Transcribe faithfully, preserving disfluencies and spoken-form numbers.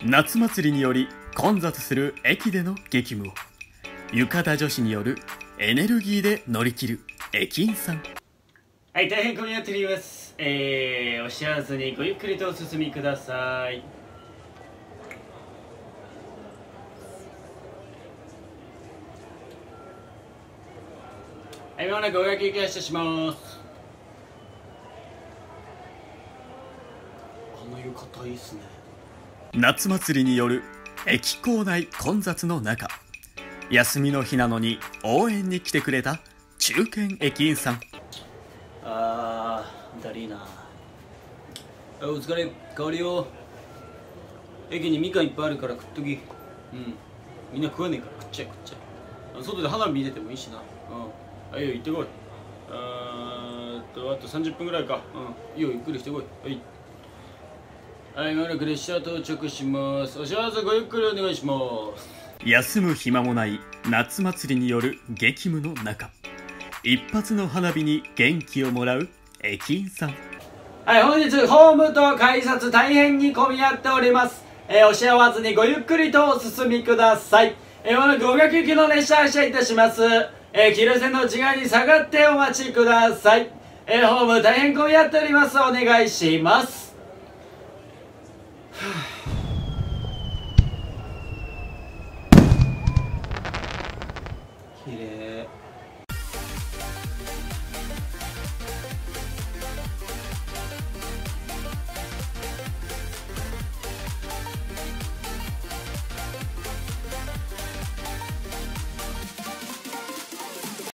夏祭りにより混雑する駅での激務を浴衣女子によるエネルギーで乗り切る駅員さん。 はい、大変混み合っております。えー、お幸せにごゆっくりとお進みください。はい、まもなくお焼き行き発車します。あの浴衣いいっすね。 夏祭りによる駅構内混雑の中、休みの日なのに応援に来てくれた中堅駅員さん。 あー、だりーな。あ、お疲れ、代わりよ。駅にみかんいっぱいあるから食っとき。うん、みんな食わねえから食っちゃえ食っちゃえ。外で花火見ててもいいしな。うん、はいよ、行ってこい。あーっとあとさんじゅっぷんぐらいか。うん、いいよ、ゆっくりしてこい。はいはい、まもなく列車到着します。お幸せごゆっくりお願いします。 休む暇もない夏祭りによる激務の中、一発の花火に元気をもらう駅員さん。 はい、本日ホームと改札大変に混み合っております。えー、お幸せにごゆっくりとお進みください。えー、まもなく大垣行きの列車発車いたします。えー、黄色線の内側に下がってお待ちください。えー、ホーム大変混み合っております。お願いします。はあ